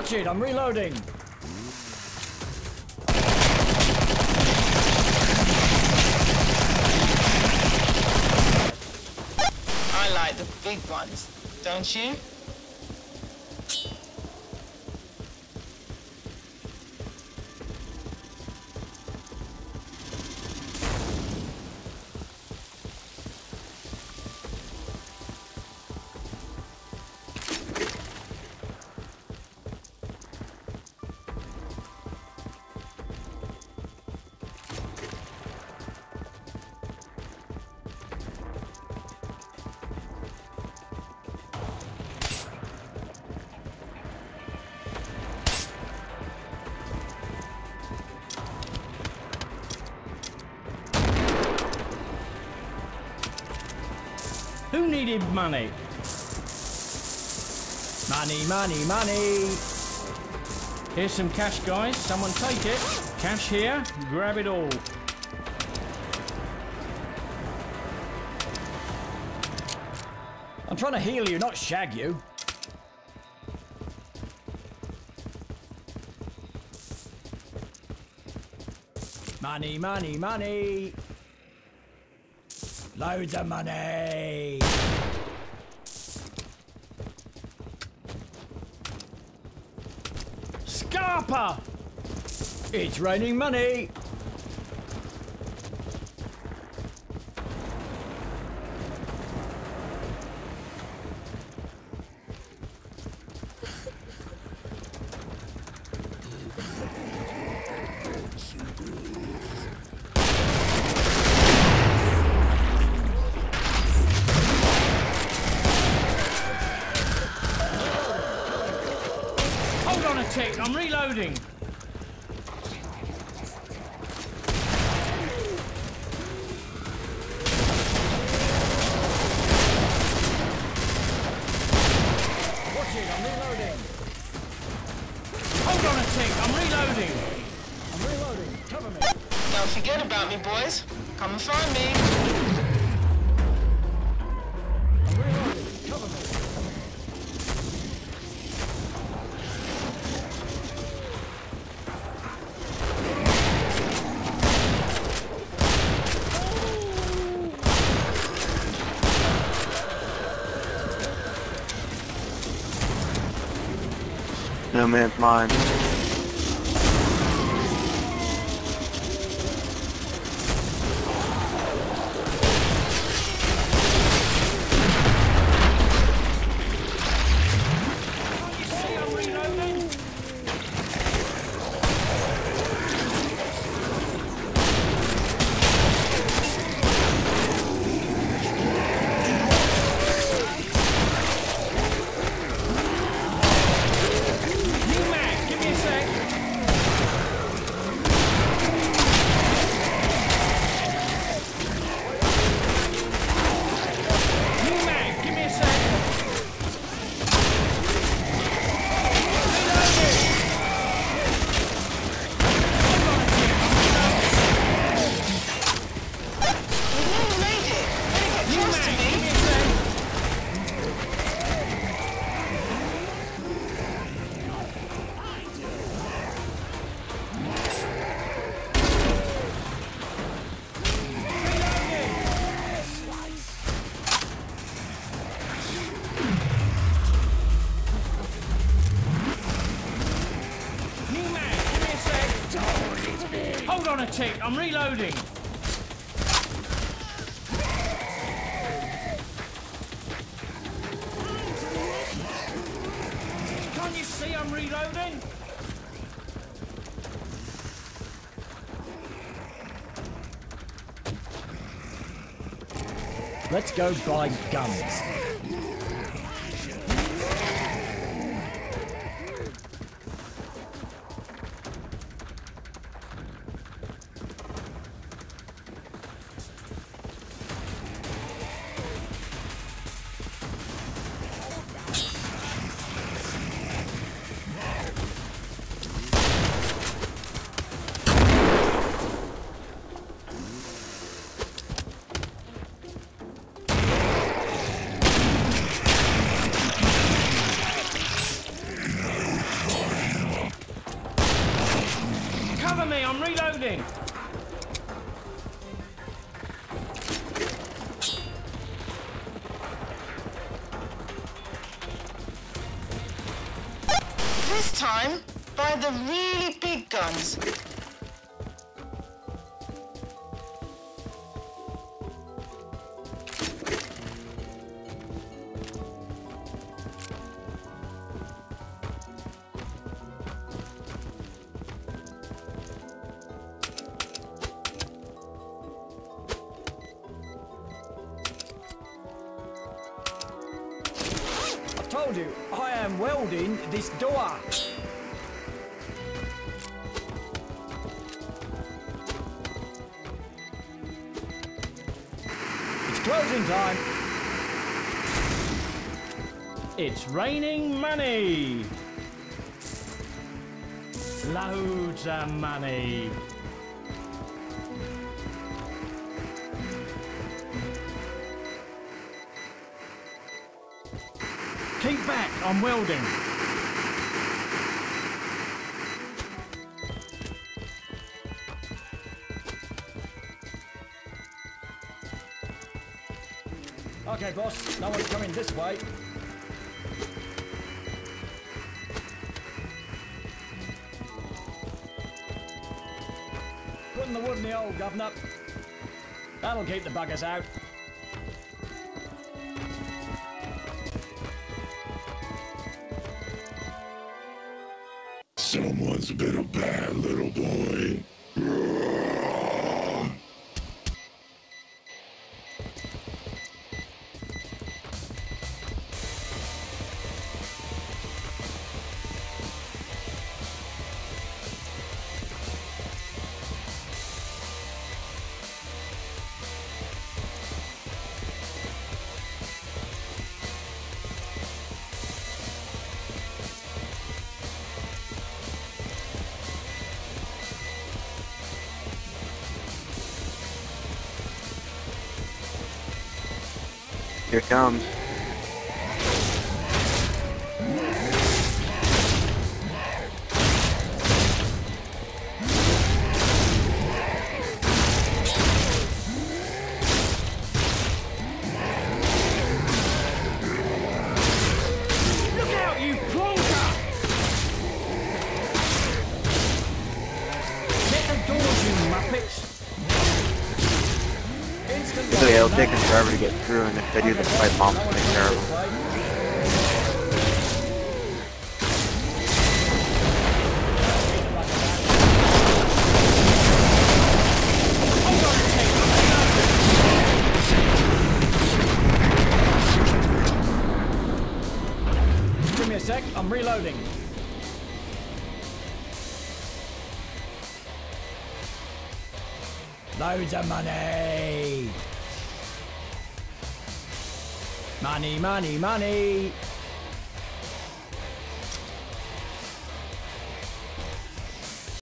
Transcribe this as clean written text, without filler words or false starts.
Watch it, I'm reloading. I like the big ones, don't you? Who needed money? Money, money, money. Here's some cash, guys. Someone take it. Cash here. Grab it all. I'm trying to heal you, not shag you. Money, money, money. Loads of money. Scarpa! It's raining money. I'm reloading. Watch it, I'm reloading. Hold on a tick, I'm reloading. I'm reloading, cover me. Don't forget about me, boys. Come and find me. I'm reloading, cover me. No man's mine. Hold on a tick, I'm reloading. Can't you see I'm reloading? Let's go buy guns. reloading. This time, buy the really big guns. I told you, I am welding this door. It's closing time. It's raining money. Loads of money. Keep back, I'm welding. Okay, boss, no one's coming this way. Putting the wood in the hole, governor. That'll keep the buggers out. Someone's been a bad little boy. Here it comes. Look out, you plonker! Get the doors, you muppets! Usually it'll take them forever to get through, and if they do, the pipe bombs will take care of them. Give me a sec, I'm reloading. Loads of money! Money, money, money!